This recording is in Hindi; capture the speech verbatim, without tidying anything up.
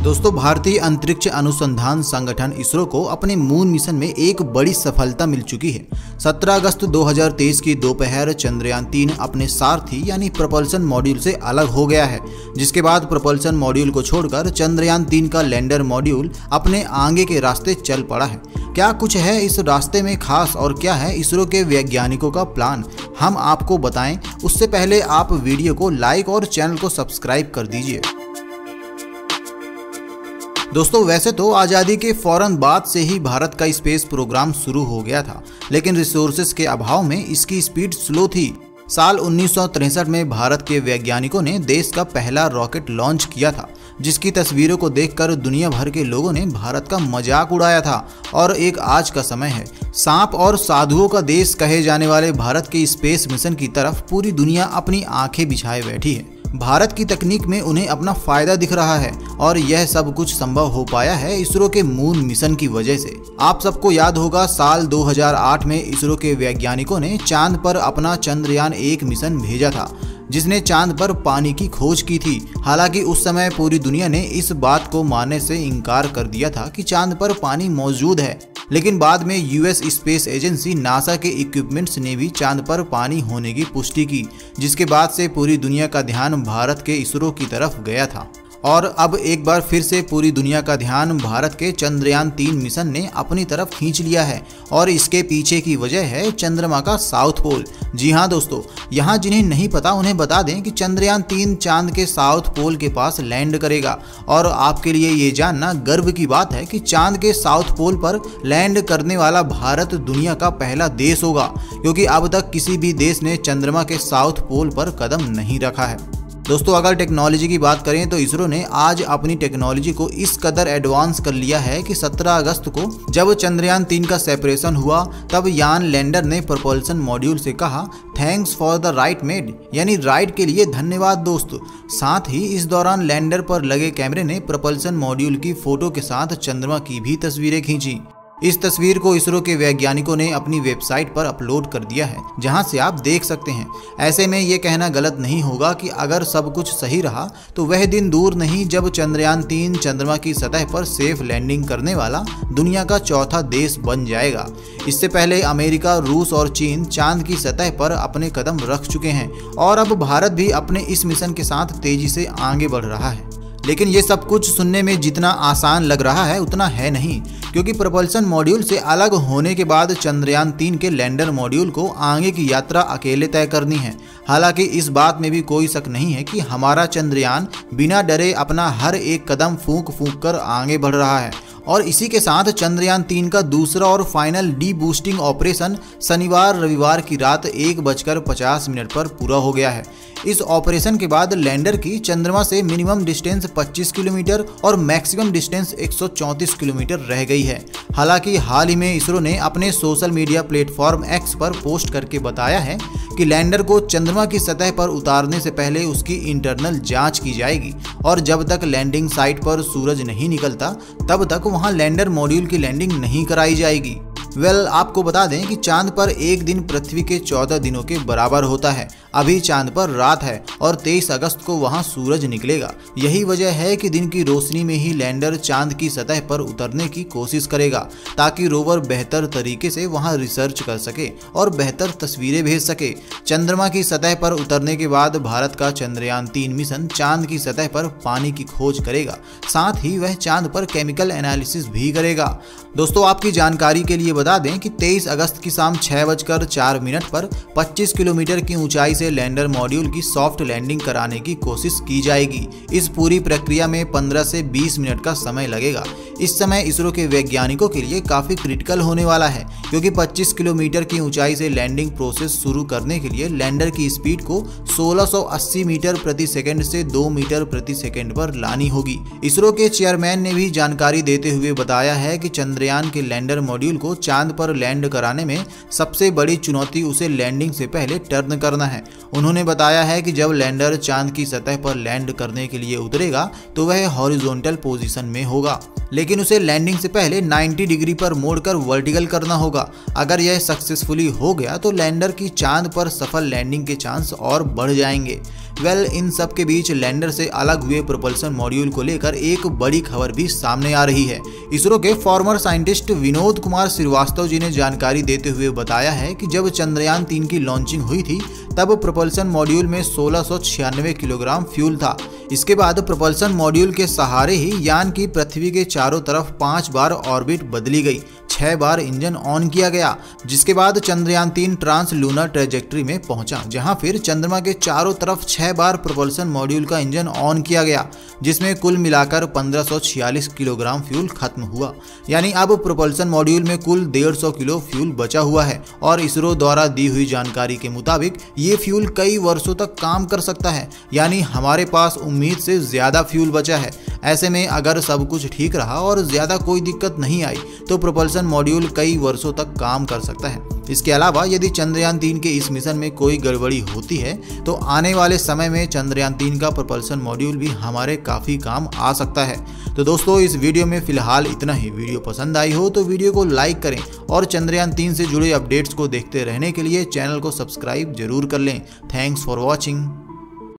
दोस्तों, भारतीय अंतरिक्ष अनुसंधान संगठन इसरो को अपने मून मिशन में एक बड़ी सफलता मिल चुकी है। सत्रह अगस्त दो हज़ार तेईस की दोपहर चंद्रयान तीन अपने सारथी यानी प्रपल्सन मॉड्यूल से अलग हो गया है, जिसके बाद प्रपल्सन मॉड्यूल को छोड़कर चंद्रयान तीन का लैंडर मॉड्यूल अपने आगे के रास्ते चल पड़ा है। क्या कुछ है इस रास्ते में खास और क्या है इसरो के वैज्ञानिकों का प्लान, हम आपको बताएं। उससे पहले आप वीडियो को लाइक और चैनल को सब्सक्राइब कर दीजिए। दोस्तों, वैसे तो आज़ादी के फौरन बाद से ही भारत का स्पेस प्रोग्राम शुरू हो गया था, लेकिन रिसोर्सेज के अभाव में इसकी स्पीड स्लो थी। साल उन्नीस सौ तिरसठ में भारत के वैज्ञानिकों ने देश का पहला रॉकेट लॉन्च किया था, जिसकी तस्वीरों को देखकर दुनिया भर के लोगों ने भारत का मजाक उड़ाया था। और एक आज का समय है, सांप और साधुओं का देश कहे जाने वाले भारत के स्पेस मिशन की तरफ पूरी दुनिया अपनी आंखें बिछाए बैठी है। भारत की तकनीक में उन्हें अपना फायदा दिख रहा है और यह सब कुछ संभव हो पाया है इसरो के मून मिशन की वजह से। आप सबको याद होगा, साल दो हज़ार आठ में इसरो के वैज्ञानिकों ने चांद पर अपना चंद्रयान एक मिशन भेजा था, जिसने चांद पर पानी की खोज की थी। हालांकि उस समय पूरी दुनिया ने इस बात को मानने से इनकार कर दिया था कि चांद पर पानी मौजूद है, लेकिन बाद में यूएस स्पेस एजेंसी नासा के इक्विपमेंट्स ने भी चांद पर पानी होने की पुष्टि की, जिसके बाद से पूरी दुनिया का ध्यान भारत के इसरो की तरफ गया था। और अब एक बार फिर से पूरी दुनिया का ध्यान भारत के चंद्रयान तीन मिशन ने अपनी तरफ खींच लिया है और इसके पीछे की वजह है चंद्रमा का साउथ पोल। जी हाँ दोस्तों, यहाँ जिन्हें नहीं पता उन्हें बता दें कि चंद्रयान तीन चांद के साउथ पोल के पास लैंड करेगा। और आपके लिए ये जानना गर्व की बात है कि चांद के साउथ पोल पर लैंड करने वाला भारत दुनिया का पहला देश होगा, क्योंकि अब तक किसी भी देश ने चंद्रमा के साउथ पोल पर कदम नहीं रखा है। दोस्तों, अगर टेक्नोलॉजी की बात करें तो इसरो ने आज अपनी टेक्नोलॉजी को इस कदर एडवांस कर लिया है कि सत्रह अगस्त को जब चंद्रयान तीन का सेपरेशन हुआ, तब यान लैंडर ने प्रपल्सन मॉड्यूल से कहा, thanks for the ride mate, यानी राइट के लिए धन्यवाद दोस्त। साथ ही इस दौरान लैंडर पर लगे कैमरे ने प्रपल्सन मॉड्यूल की फोटो के साथ चंद्रमा की भी तस्वीरें खींची। इस तस्वीर को इसरो के वैज्ञानिकों ने अपनी वेबसाइट पर अपलोड कर दिया है, जहां से आप देख सकते हैं। ऐसे में ये कहना गलत नहीं होगा कि अगर सब कुछ सही रहा तो वह दिन दूर नहीं जब चंद्रयान तीन चंद्रमा की सतह पर सेफ लैंडिंग करने वाला दुनिया का चौथा देश बन जाएगा। इससे पहले अमेरिका, रूस और चीन चांद की सतह पर अपने कदम रख चुके हैं और अब भारत भी अपने इस मिशन के साथ तेजी से आगे बढ़ रहा है। लेकिन ये सब कुछ सुनने में जितना आसान लग रहा है उतना है नहीं, क्योंकि प्रपल्सन मॉड्यूल से अलग होने के बाद चंद्रयान तीन के लैंडर मॉड्यूल को आगे की यात्रा अकेले तय करनी है। हालांकि इस बात में भी कोई शक नहीं है कि हमारा चंद्रयान बिना डरे अपना हर एक कदम फूंक फूंक कर आगे बढ़ रहा है। और इसी के साथ चंद्रयान तीन का दूसरा और फाइनल डी बूस्टिंग ऑपरेशन शनिवार रविवार की रात एक बजकर पचास मिनट पर पूरा हो गया है। इस ऑपरेशन के बाद लैंडर की चंद्रमा से मिनिमम डिस्टेंस पच्चीस किलोमीटर और मैक्सिमम डिस्टेंस एक सौ चौंतीस किलोमीटर रह गई है। हालांकि हाल ही में इसरो ने अपने सोशल मीडिया प्लेटफॉर्म एक्स पर पोस्ट करके बताया है कि लैंडर को चंद्रमा की सतह पर उतारने से पहले उसकी इंटरनल जांच की जाएगी और जब तक लैंडिंग साइट पर सूरज नहीं निकलता तब तक वहां लैंडर मॉड्यूल की लैंडिंग नहीं कराई जाएगी। वेल well, आपको बता दें कि चांद पर एक दिन पृथ्वी के चौदह दिनों के बराबर होता है। अभी चांद पर रात है और तेईस अगस्त को वहां सूरज निकलेगा। यही वजह है कि दिन की रोशनी में ही लैंडर चांद की सतह पर उतरने की कोशिश करेगा, ताकि रोवर बेहतर तरीके से वहां रिसर्च कर सके और बेहतर तस्वीरें भेज सके। चंद्रमा की सतह पर उतरने के बाद भारत का चंद्रयान तीन मिशन चांद की सतह पर पानी की खोज करेगा, साथ ही वह चांद पर केमिकल एनालिसिस भी करेगा। दोस्तों, आपकी जानकारी के लिए बता दें कि तेईस अगस्त की शाम छह बजकर चार मिनट पर पच्चीस किलोमीटर की ऊंचाई से लैंडर मॉड्यूल की सॉफ्ट लैंडिंग कराने की कोशिश की जाएगी। इस पूरी प्रक्रिया में पंद्रह से बीस मिनट का समय लगेगा। इस समय इसरो के वैज्ञानिकों के लिए काफी क्रिटिकल होने वाला है, क्योंकि पच्चीस किलोमीटर की ऊंचाई से लैंडिंग प्रोसेस शुरू करने के लिए लैंडर की स्पीड को सोलह सौ अस्सी मीटर प्रति सेकंड से दो मीटर प्रति सेकंड पर लानी होगी। इसरो के चेयरमैन ने भी जानकारी देते हुए बताया है कि चंद्र चंद्रयान के लैंडर मॉड्यूल को चांद पर लैंड कराने में सबसे बड़ी चुनौती उसे लैंडिंग से पहले टर्न करना है। उन्होंने बताया है कि जब लैंडर चांद की सतह पर लैंड करने के लिए उतरेगा तो वह हॉरिजॉन्टल पोजीशन में होगा, लेकिन उसे लैंडिंग से पहले नब्बे डिग्री पर मोड़कर वर्टिकल करना होगा। अगर यह सक्सेसफुली हो गया तो लैंडर की चांद पर सफल लैंडिंग के चांस और बढ़ जाएंगे। वेल well, इन सब के बीच लैंडर से अलग हुए प्रोपल्सन मॉड्यूल को लेकर एक बड़ी खबर भी सामने आ रही है। इसरो के फॉर्मर साइंटिस्ट विनोद कुमार श्रीवास्तव जी ने जानकारी देते हुए बताया है कि जब चंद्रयान तीन की लॉन्चिंग हुई थी तब प्रोपल्सन मॉड्यूल में सोलह सौ छियानवे किलोग्राम फ्यूल था। इसके बाद प्रोपल्सन मॉड्यूल के सहारे ही यान की पृथ्वी के चारों तरफ पांच बार ऑर्बिट बदली गई, छह बार इंजन ऑन किया गया, जिसके बाद चंद्रयान तीन ट्रांस लूनर ट्रेजेक्ट्री में पहुंचा, जहां फिर चंद्रमा के चारों तरफ छह बार प्रोपल्सन मॉड्यूल का इंजन ऑन किया गया, जिसमें कुल मिलाकर पंद्रह सौ छियालीस किलोग्राम फ्यूल खत्म हुआ। यानी अब प्रोपल्सन मॉड्यूल में कुल डेढ़ सौ किलो फ्यूल बचा हुआ है और इसरो द्वारा दी हुई जानकारी के मुताबिक ये फ्यूल कई वर्षों तक काम कर सकता है। यानी हमारे पास उम्मीद से ज्यादा फ्यूल बचा है। ऐसे में अगर सब कुछ ठीक रहा और ज्यादा कोई दिक्कत नहीं आई तो प्रोपल्सन मॉड्यूल कई वर्षों तक काम कर सकता है। इसके अलावा यदि चंद्रयान तीन के इस मिशन में कोई गड़बड़ी होती है तो आने वाले समय में चंद्रयान तीन का प्रोपल्सन मॉड्यूल भी हमारे काफ़ी काम आ सकता है। तो दोस्तों, इस वीडियो में फिलहाल इतना ही। वीडियो पसंद आई हो तो वीडियो को लाइक करें और चंद्रयान तीन से जुड़े अपडेट्स को देखते रहने के लिए चैनल को सब्सक्राइब जरूर कर लें। Thanks for watching.